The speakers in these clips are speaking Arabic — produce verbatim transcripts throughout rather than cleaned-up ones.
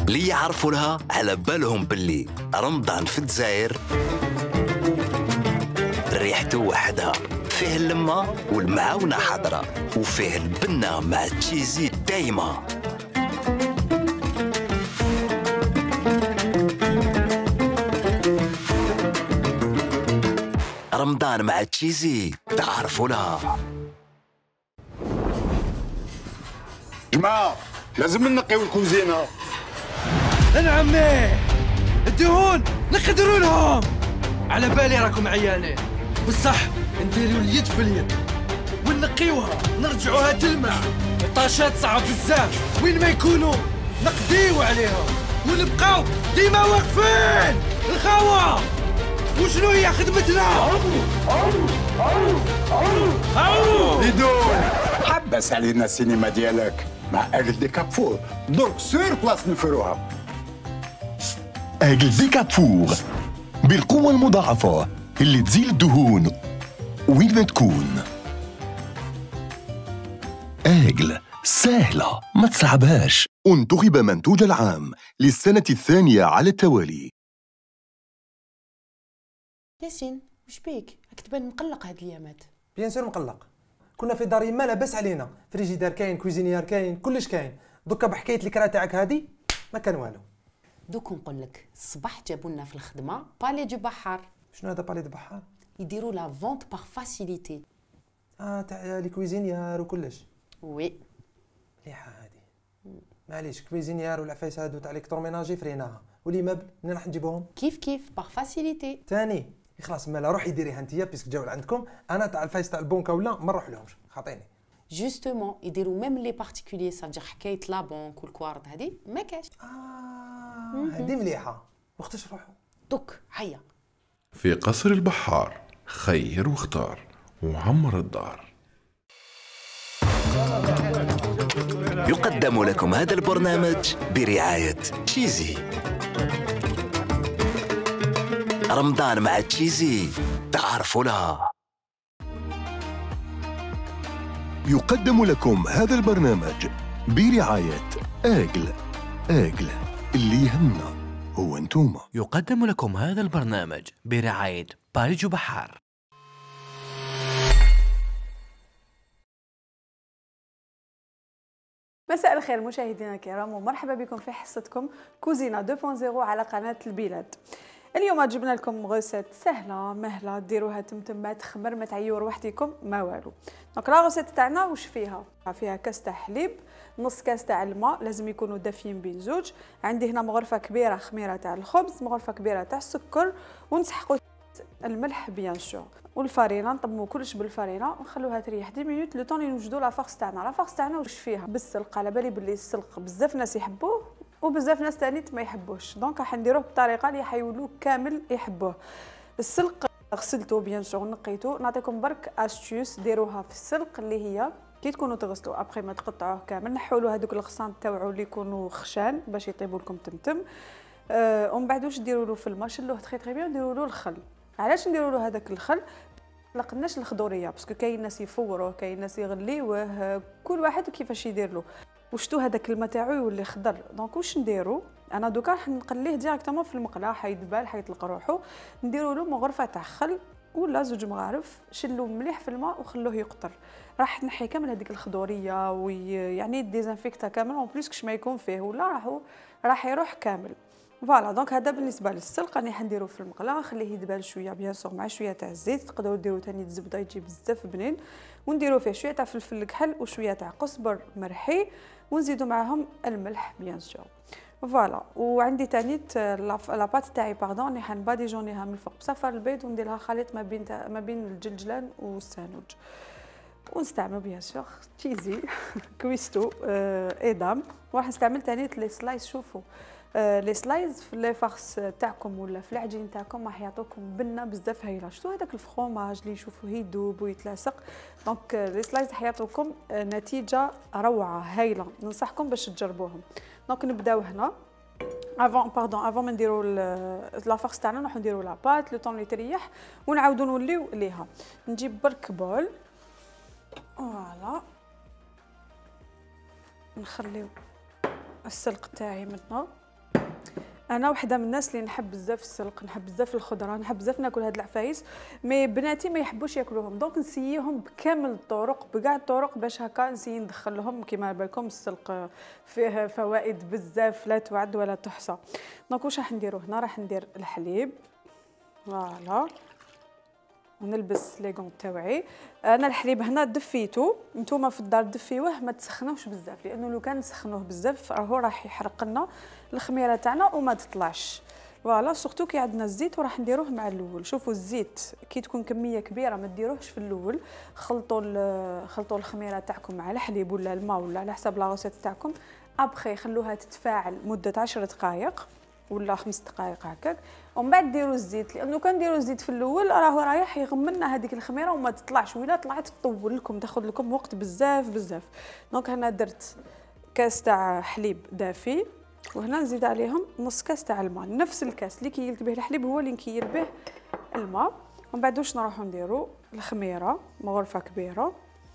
اللي يعرفوا لها على بالهم باللي رمضان في الجزائر ريحته وحدها، فيه اللمة والمعاونة حاضرة، وفيه البنة مع التشيزي دايما. رمضان مع التشيزي تعرفوا لها. جماعة لازم ننقيو الكوزينة. انا عمي الدهون نقدروا لهم، على بالي راكم عيانين، بصح نديروا اليد في اليد ونقيوها نرجعوها تلمع. الطاشات صعب بزاف، وين ما يكونوا نقضيو عليهم ونبقاو ديما واقفين. الخاوة وشنو هي خدمتنا؟ ليدون حبس علينا السينما ديالك مع اجل دي كابفور، درك سور بلاص نفروها. اجل دي كابفور بالقوة المضاعفة اللي تزيل الدهون وين ما تكون. اجل سهلة ما تصعبهاش. انتخب منتوج العام للسنة الثانية على التوالي. ياسين وش بيك؟ راك تبان مقلق هاد الايامات. بيان سور مقلق، كنا في داري ما لاباس علينا، فريجيدار كاين، كويزينيار كاين، كلش كاين. دوكا بحكايه الكرا تاعك هادي ما كان والو. دوك نقول لك الصباح جابوا لنا في الخدمه بالي دو بحار. شنو هذا بالي دو بحار؟ يديروا لا فونت باغ فاسيليتي. اه تاع لي كويزينيار وكلش. وي مليحه هادي. معليش كويزينيار والعفايس هادو تاع الكتروميناجي فريناها، ولي مابل منين راح نجيبوهم؟ كيف كيف باغ فاسيليتي. ثاني خلاص مالا روحي ديريها انتيا بيسك جاو عندكم. انا تاع الفايس تاع البنكه ولا ما نروح لهمش، خاطيني. جوستومون يديروا ميم لي بارتيكوليي، صافي حكايه لا بونك والكوارد هادي ما كاش. اه هادي مليحه. وقتاش نروحوا؟ دوك هيا. في قصر البحار خير واختار وعمر الدار. يقدم لكم هذا البرنامج برعاية تشيزي. رمضان مع تشيزي تعرفوا لها. يقدم لكم هذا البرنامج برعاية اجل. اجل اللي يهمنا هو انتوما. يقدم لكم هذا البرنامج برعاية بالي دو بحار. مساء الخير مشاهدينا الكرام، ومرحبا بكم في حصتكم كوزينة اثنين نقطة صفر على قناة البلاد. اليوم جبنا لكم غوسيت سهله مهله ديروها تمتم ما تخمر ما تعيو روحتكم ما والو. دونك لا غوسيت تاعنا واش فيها؟ فيها كاس تاع حليب، نص كاس تاع الماء لازم يكونوا دافيين بين زوج. عندي هنا مغرفه كبيره خميره تاع الخبز، مغرفه كبيره تاع السكر، ونسحقوا الملح بيان سور، والفارينه نطمو كلش بالفارينه ونخلوها تريح عشر دقائق لو طون نوجدوا لا فارس تاعنا. لا فارس تاعنا واش فيها؟ بالسلق. على بالي باللي السلق بزاف ناس يحبوه وبزاف ناس تاني ما يحبوش، دونك راح نديروه بطريقه اللي حيولوه كامل يحبوه. السلق غسلته بيان سور نقيته. نعطيكم برك استيوس ديروها في السلق اللي هي كي تكونوا تغسلوا ابخي ما تقطعوه كامل، نحوا له هذوك الغصان تاوعو اللي يكونوا خشان باش يطيبوا لكم تمتم. أه ومن بعد واش ديروا له في الماء؟ شلوه تخي تخي بيان نديروا له الخل. علاش نديروا له هذاك الخل؟ لقناش الخضوريه باسكو كاين ناس يفوروه، كاين ناس يغليوه، كل واحد وكيفاش يدير له. وشتو هذاك الماء تاعو يولي خضر. دونك واش نديرو؟ انا دوكا راح نقليه ديريكتومون في المقله، حيدبال حيطلق روحو. نديرو له مغرفه تاع خل ولا زوج مغارف، شلوه مليح في الماء وخلوه يقطر. راح نحي كامل هذيك الخضوريه ويعني ديزانفيكتا كامل اون بليس كش ما يكون فيه، ولا راهو راح يروح كامل. فوالا دونك هذا بالنسبه للسلق. راني حنديرو في المقله نخليه يدبال شويه بيان سور مع شويه تاع الزيت. تقدروا ديروا ثاني الزبده يجي بزاف بنين، ونديرو فيه شويه تاع فلفل كحل وشويه تاع قزبر مرحي، ونزيدوا معاهم الملح بيان سور. فوالا وعندي ثاني لاباط تاعي باردون راني حنباديجونيها من الفوق بصفار البيض وندير لها خليط ما بين ما بين الجلجلان والسانوج، ونستعمل بيان سور تشيزي كويستو آه ادام. وراح نستعمل ثاني لي سلايس. شوفوا آه لي سلايز في لي فارس تاعكم ولا في العجين تاعكم راح يعطوكم بنه بزاف هايله. شتو هذاك الفخوماج اللي نشوفوه يذوب ويتلاصق؟ دونك لي سلايز راح يعطوكم آه نتيجه روعه هايله، ننصحكم باش تجربوهم. دونك نبداو هنا افون باردون افون ما نديرو لا فارس تاعنا نروحو نديرو لا بات لو طون اللي تريح ونعاودو نوليو ليها. نجيب برك بول فوالا نخليو السلق تاعي منه انا وحده من الناس اللي نحب بزاف السلق، نحب بزاف الخضره، نحب بزاف ناكل هاد العفايس، مي بناتي ما يحبوش ياكلوهم، دونك نسييهم بكامل الطرق، بكاع الطرق باش هكا نسيي ندخل لهم. كيما بالكم السلق فيه فوائد بزاف لا تعد ولا تحصى. دونك واش راح نديرو هنا؟ راح ندير الحليب، فوالا، ونلبس لي غون تاوعي. انا الحليب هنا دفيتو، نتوما في الدار دفيوه، ما تسخنوش بزاف، لانه لو كان نسخنوه بزاف راهو راح يحرق لنا الخميره تاعنا وما تطلعش. فوالا، سورتو كي عندنا الزيت وراح نديروه مع الاول. شوفوا الزيت كي تكون كميه كبيره ما ديروهش في الاول، خلطوا خلطوا الخميره تاعكم مع الحليب ولا الماء ولا على حسب لا روسيت تاعكم. ابخي خلوها تتفاعل مده عشر دقائق ولا خمس دقائق هكاك، ومن بعد ديروا الزيت، لانه كان ديروا الزيت في الاول راهو رايح يغم لنا هذيك الخميره وما تطلعش، ولا طلعت تطول لكم، تاخذ لكم وقت بزاف بزاف. دونك هنا درت كاس تاع حليب دافي، وهنا نزيد عليهم نص كاس تاع الماء، نفس الكاس اللي كيلت به الحليب هو اللي نكيل به الماء. ومن بعد واش نروحو نديرو؟ الخميره مغرفه كبيره،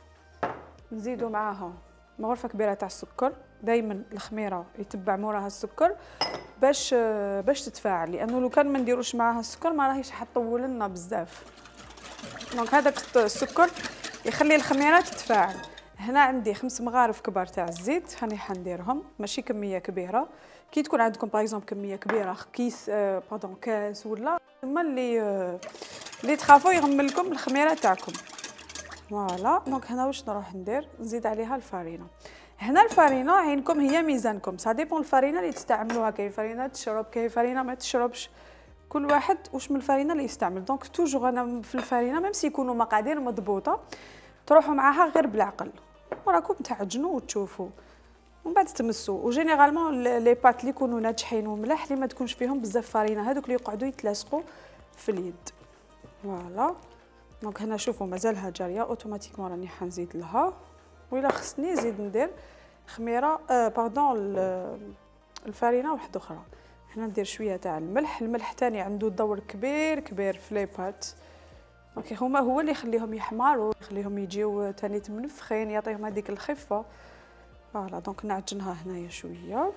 نزيدو معاها مغرفه كبيره تاع السكر. دائما الخميره يتبع موراها السكر باش باش تتفاعل، لانه لو كان ما نديروش معاها السكر ما راهيش حطول لنا بزاف. دونك هذاك السكر يخلي الخميره تتفاعل. هنا عندي خمس مغارف كبار تاع الزيت، هاني حنديرهم، ماشي كميه كبيره. كي تكون عندكم باغ اكزومبل كميه كبيره، كيس آه باردون كاس ولا هما اللي آه اللي تخافوا يغم لكم الخميره تاعكم. فوالا، دونك هنا واش نروح ندير؟ نزيد عليها الفارينه. هنا الفارينه عينكم هي ميزانكم، سا ديبون الفارينه اللي تستعملوها، كاين فارينه تشرب كاين فارينه ما تشربش، كل واحد واش من الفارينه اللي يستعمل. دونك توجور انا في الفارينه ميم سي يكونوا مقادير مضبوطه تروحوا معاها غير بالعقل، وراكم تعجنوا وتشوفوا ومن بعد تمسوا. وجينيرالمون لي بات اللي يكونوا ناجحين وملاح اللي ما تكونش فيهم بزاف فارينه، هذوك اللي يقعدوا يتلاصقوا في اليد. فوالا، دونك هنا شوفوا مازالها جاريه، اوتوماتيكمون راني حنزيد لها. وإلا خصني نزيد ندير خميره آه باردون الفارينه واحده اخرى. هنا ندير شويه تاع الملح، الملح تاني عنده دور كبير كبير في لي بات، دونك هما هو اللي يخليهم يحمروا، يخليهم يجيو تاني منفخين، يعطيهم هذيك الخفه. فوالا، دونك نعجنها هنايا شويه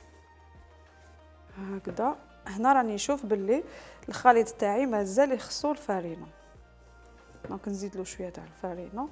هكذا. هنا راني نشوف باللي الخليط تاعي مازال يخصو الفارينه، دونك نزيد له شويه تاع الفارينه.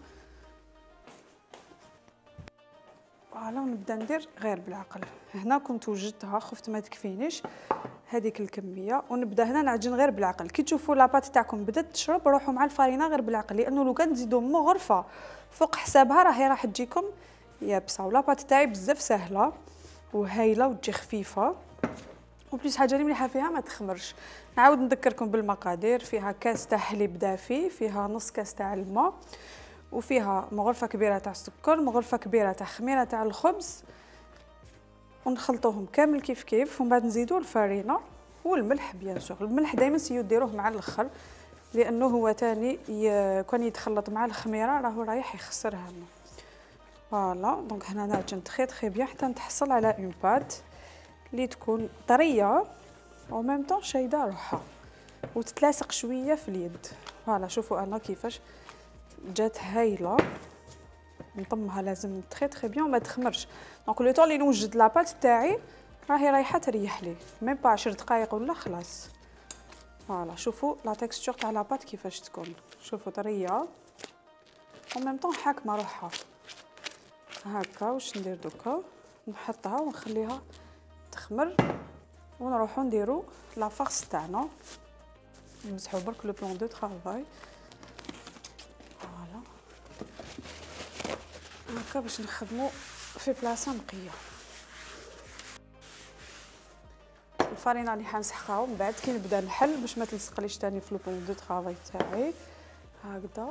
فوالا، ونبدا ندير غير بالعقل. هنا كنت وجدتها، خفت ما تكفينيش هذيك الكميه، ونبدا هنا نعجن غير بالعقل. كي تشوفوا لاباط تاعكم بدات تشرب، روحوا مع الفارينه غير بالعقل، لانه لو كان تزيدوا مغرفه فوق حسابها راهي راح تجيكم يابسه. ولاباط تاعي بزاف سهله وهايله وتجي خفيفه، وبليس حاجه اللي مليحه فيها ما تخمرش. نعاود نذكركم بالمقادير، فيها كاس تاع حليب دافي، فيها نص كاس تاع الماء، وفيها مغرفه كبيره تاع السكر، مغرفه كبيره تاع خميره تاع الخبز، ونخلطوهم كامل كيف كيف. ومن بعد نزيدوا الفارينه والملح. بيان سور الملح دائما سيو ديروه مع الاخر، لانه هو تاني كان يتخلط مع الخميره راهو رايح يخسرها لنا. فوالا، دونك هنا نعجن تخي تخي بيان حتى نتحصل على اون بات اللي تكون طريه و ميم طون شايده روحها وتتلاصق شويه في اليد. فوالا، شوفوا انا كيفاش جات هايله. نطمها لازم تخي تخي بيان وما تخمرش. دونك لو طون اللي نوجد لاباط تاعي راهي رايحه تريح لي، ميم با عشر دقائق ولا خلاص. فوالا، شوفوا لا تكستور تاع لاباط كيفاش تكون، شوفوا طريه و ميم طون حاكمه روحها هكا. واش ندير دوكا؟ نحطها ونخليها تخمر، ونروحو نديرو لا فارس تاعنا. نمسحو برك لو بلون دو طرافاي. فوالا هكا باش نخدمو في بلاصه نقيه. الفارينه اللي حنسحقها ومن بعد كي نبدا نحل باش ما تلصقليش تاني في لو بلون دو طرافاي تاعي هكذا.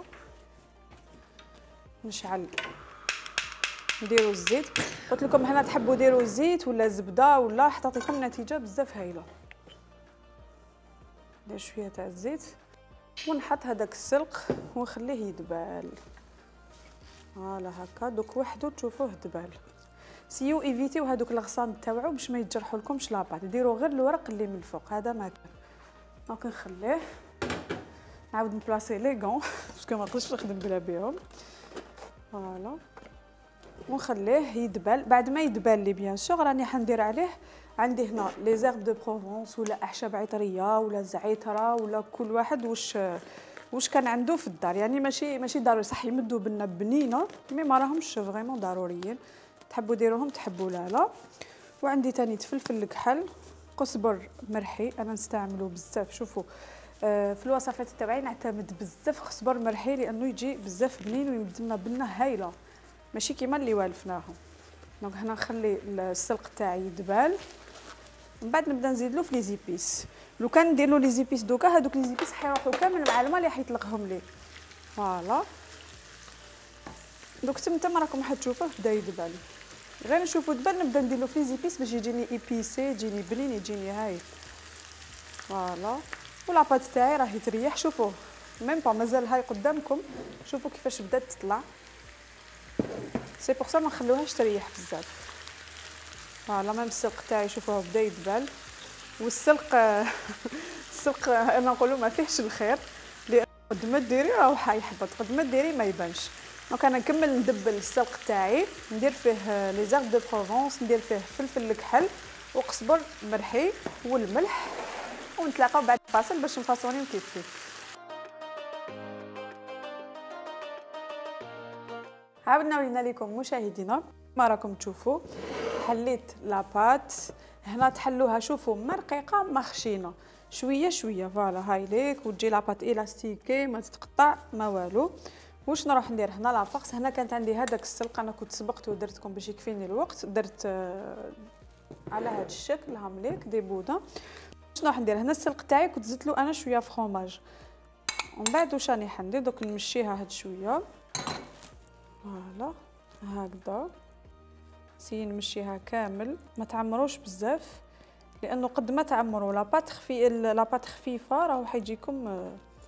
نشعل نديرو الزيت. قلت لكم هنا تحبوا ديروا زيت ولا زبده ولا حتى تعطيكم نتيجه بزاف هايله. ندير شويه تاع الزيت ونحط هذاك السلق ونخليه يدبال. فوالا هكا دوك وحدو تشوفوه دبال. سيو ايفيتيو هذوك الغصان تاوعو باش ما يتجرحوا لكمش لاباط، ديروا غير الورق اللي من الفوق هذا ما كان. دونك نخليه نعاود نبلاصي لي غون باسكو ما نقدرش نخدم بلا بيهم. فوالا، ونخليه يدبل. بعد ما يدبل لي بيان سور راني حندير عليه، عندي هنا لي زيرب دو بروفونس ولا اعشاب عطريه ولا زعتره ولا كل واحد واش واش كان عنده في الدار، يعني ماشي ماشي ضروري. صح يمدوا بنا بنينه مي ما راهمش فريمون ضروريين، تحبوا ديروهم تحبوا لا لا. وعندي تاني فلفل الكحل، قزبر مرحي انا نستعملو بزاف. شوفوا آه في الوصفات تاعي نعتمد بزاف قزبر مرحي لانه يجي بزاف بنين ويمد لنا بنه هايله ماشي كيما اللي والفناهم. دونك هنا نخلي السلق تاعي يدبال، من بعد نبدا نزيد له في لي زيبيس. لو كان ندير له لي زيبيس دوكا هذوك لي زيبيس حيروحوا كامل مع الماء اللي حيطلقهم ليه. فوالا دوك تم تم راكم حتشوفوه بدا يدبل، غير نشوفو دبل نبدا ندير له في لي زيبيس باش يجيني ايبيسي، يجيني بنين، يجيني هايل. فوالا ولاباط تاعي راهي تريح. شوفوه ميم با مازال هاي قدامكم، شوفوا كيفاش بدات تطلع. سي بور سا ما نخلوهاش تريح بزاف. فوالا ميم السلق تاعي شوفوه بدا يدبل. والسلق السلق انا نقولوا ما فيهش الخير، لان قد ما ديري راهو حيحبط، قد ما ديري ما يبانش. دونك انا نكمل ندبل السلق تاعي، ندير فيه لي زيرب دو بروفونس، ندير فيه فلفل الكحل وقزبر مرحي والملح، ونتلاقاو بعد الفاصل باش نفاصونيو كيف كيف. عاودنا ولينا لكم مشاهدينا، ما راكم تشوفوا حليت لاباط. هنا تحلوها شوفوا ما رقيقه ما خشينه، شويه شويه. فوالا هاي ليك وتجي لاباط الاستيكي ما تتقطع ما والو. واش نروح ندير هنا لافاكس؟ هنا كانت عندي هذاك السلق انا كنت سبقت ودرتكم باش يكفيني الوقت، درت آه على هذا الشكل هامليك دي بودا. واش نروح ندير هنا السلق تاعي كنت زدت له انا شويه فرomاج، ومن بعد واش راني حندير دوك نمشيها هاد شويه. فوالا هكذا سي نمشيها كامل، ما تعمروش بزاف لانه قد ما تعمروا لاباط خفي لاباط خفيفه راهو حيجيكم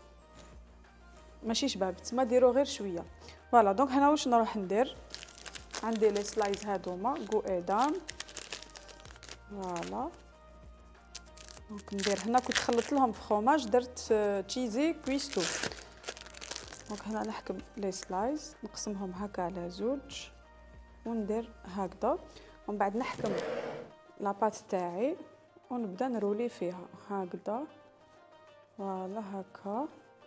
ماشي شباب، تما ديروا غير شويه. فوالا دونك هنا واش نروح ندير، عندي لي سلايز هادوما كو ادام. فوالا دونك ندير هنا كنت خلطت لهم فرomاج، درت تشيزي كويستو. دونك هنا نحكم لي سلايز نقسمهم هكا على زوج وندير هكذا، ومن بعد نحكم لاباط تاعي ونبدا نرولي فيها هكذا. فوالا هكا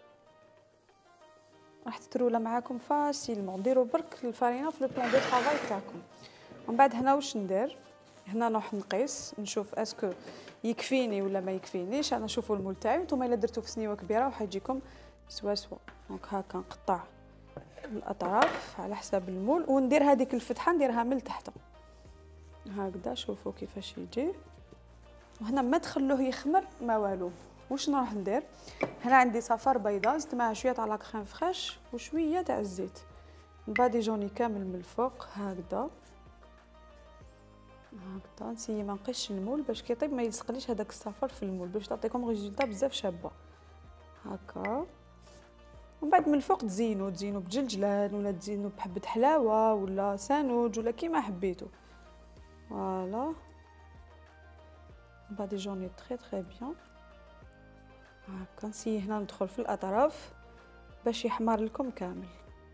راح تترولى معاكم فاسيلمون. ديروا برك الفرينه في لو بلان دو طرافاي تاعكم. ومن بعد هنا واش ندير، هنا نروح نقيس نشوف اسكو يكفيني ولا ما يكفينيش. انا شوفوا المول تاعي، نتوما الا درتو في سنيوه كبيره وحيجيكم سوا سوا. دونك هكا نقطع الاطراف على حساب المول، وندير هذيك الفتحه نديرها من تحت هكذا. شوفوا كيفاش يجي، وهنا ما تخلوه يخمر ما والو. واش نروح ندير، هنا عندي صفار بيضاء زدت معها شويه تاع لا كريم فريش وشويه تاع الزيت، نباديجوني كامل من الفوق هكذا هكذا. نسيي ما نقيسش المول باش كي يطيب ما يلصقليش هذاك الصفار في المول، باش تعطيكم ريزولطا بزاف شابه هكا. ومن بعد من الفوق تزينوا تزينوا بجلجلان ولا تزينوا بحبه حلاوه ولا سانوج ولا كيما حبيتوا. فوالا باديجوني تري تري بيان هكا. نسيي هنا ندخل في الاطراف باش يحمر لكم كامل.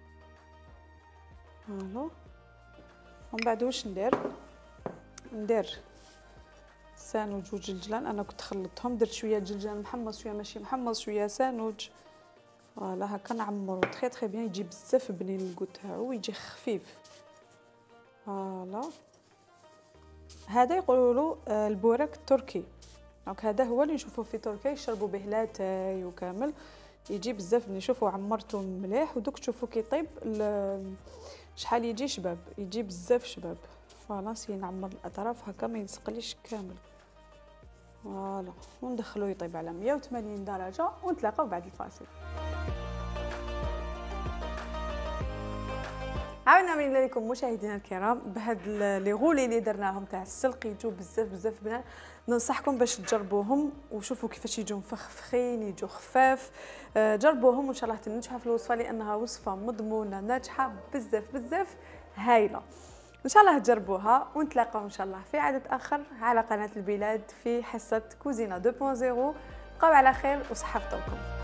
فوالا ومن بعد واش ندير، ندير سانوج وجلجلان. انا كنت خلطتهم، درت شويه جلجلان محمص شويه ماشي محمص شويه سانوج. فوالا هكا نعمرو تري تري بيان، يجي بزاف بنين الكو تاعو يجي خفيف. فوالا هذا يقولوا له البوراك التركي. دونك هذا هو اللي نشوفوه في تركيا يشربوا به لاتاي وكامل، يجي بزاف بنين. شوفوا عمرته مليح ودوك تشوفوا كي يطيب شحال يجي شباب، يجي بزاف شباب. فوالا نسي نعمر الاطراف هكا ما يلصقليش كامل. فوالا وندخلو يطيب على مية وثمانين درجه ونتلاقاو بعد الفاصل. عاودنا من لكم مشاهدينا الكرام بهاد لي غولي اللي درناهم تاع السلق، يجوا بزاف بزاف بنان. ننصحكم باش تجربوهم وشوفوا كيفاش يجوا مفخفخين، يجوا خفاف. أه جربوهم وان شاء الله تنجحوا في الوصفه لانها وصفه مضمونه ناجحه بزاف بزاف هايله. ان شاء الله تجربوها ونتلاقاو ان شاء الله في عدد اخر على قناه البلاد في حصه كوزينه اثنين نقطة صفر. بقاو على خير وصحه فطوركم.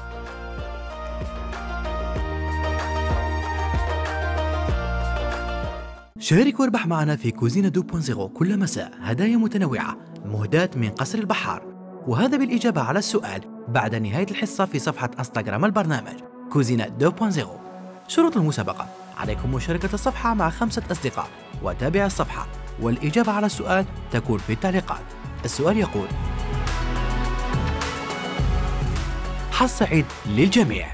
شارك واربح معنا في كوزينة اثنين نقطة صفر كل مساء هدايا متنوعة مهداة من قصر البحار، وهذا بالإجابة على السؤال بعد نهاية الحصة في صفحة انستغرام البرنامج كوزينة اثنين نقطة صفر. شروط المسابقة: عليكم مشاركة الصفحة مع خمسة أصدقاء وتابع الصفحة، والإجابة على السؤال تكون في التعليقات. السؤال يقول: حظ سعيد للجميع.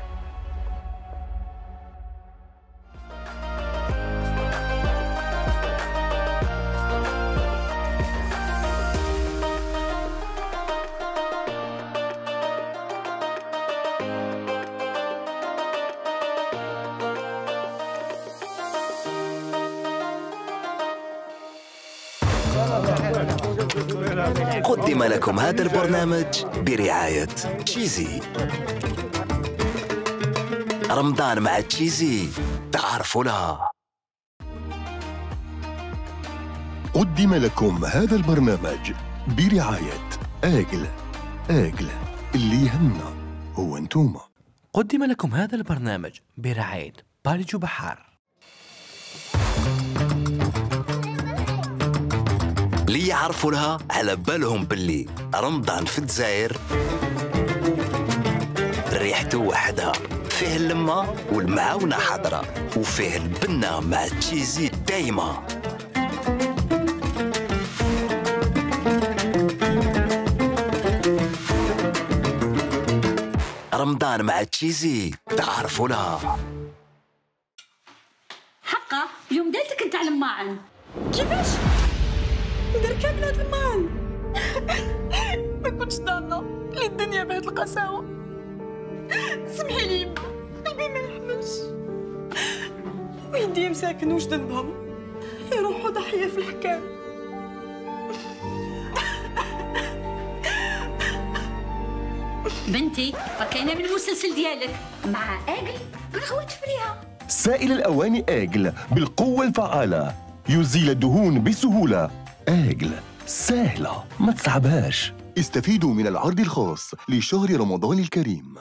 قدم لكم هذا البرنامج برعاية تشيزي. رمضان مع تشيزي تعرفوا لها. قدم لكم هذا البرنامج برعاية آجل. آجل اللي يهمنا هو انتوما. قدم لكم هذا البرنامج برعاية باليجو بحار. اللي يعرفوا لها على بالهم باللي رمضان في الجزائر ريحته وحدها، فيه اللمة والمعاونة حاضرة، وفيه البنة مع تشيزي دايما. رمضان مع تشيزي تعرفوا لها. حقا اليوم دايرتك انت على الماعن. كيفاش؟ ندير كامل هاد المال. ما كنتش ضامنه لي الدنيا بهاد القساوه. سمحي لي يما، قلبي ما يحملش، ويدي مساكن وش ذنبهم يروحوا ضحيه في الحكام. بنتي فكاينه بالمسلسل ديالك مع اجل رغوت فيها. سائل الأواني آجل بالقوة الفعالة يزيل الدهون بسهولة. آجل سهلة ما تصعبهاش. استفيدوا من العرض الخاص لشهر رمضان الكريم.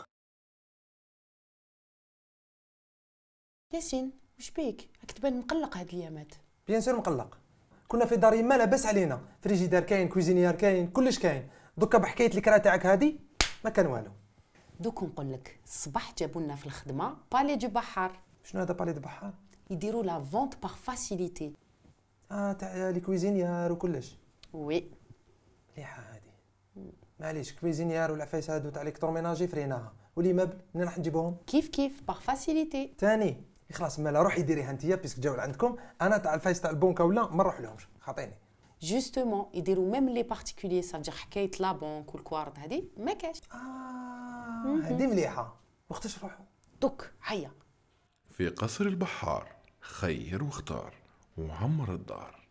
ياسين وش بيك؟ راك تبان مقلق هاد الايامات. بيان سور مقلق. كنا في دار ما لاباس علينا، فريجيدار كاين، كويزينيار كاين، كلش كاين. دوكا بحكايه الكرا تاعك هادي ما كان والو. دوك نقول لك الصباح جابوا لنا في الخدمه بالي دو بحار. شنو هذا بالي دو بحار؟ يديروا لا فونت باغ فاسيليتي. اه تاع لي كويزينيار وكلش. وي مليحه هادي. معليش كويزينيار والعفايس هادو تاع الكتروميناجي فريناها، ولي مبل منين راح نجيبوهم؟ كيف كيف باغ فاسيليتي. ثاني خلاص مالا روحي ديريها انتيا بيسك جاو عندكم. انا تاع الفايس تاع البنكه ولا ما نروح لهمش خاطيني. جوستومون يديروا ميم لي بارتيكوليي صافي حكايه لا بونك والكوارد هادي ما كاش. اه هادي مليحه. وقتاش نروحوا؟ دوك هيا في قصر البحار خير واختار وعمر الدار.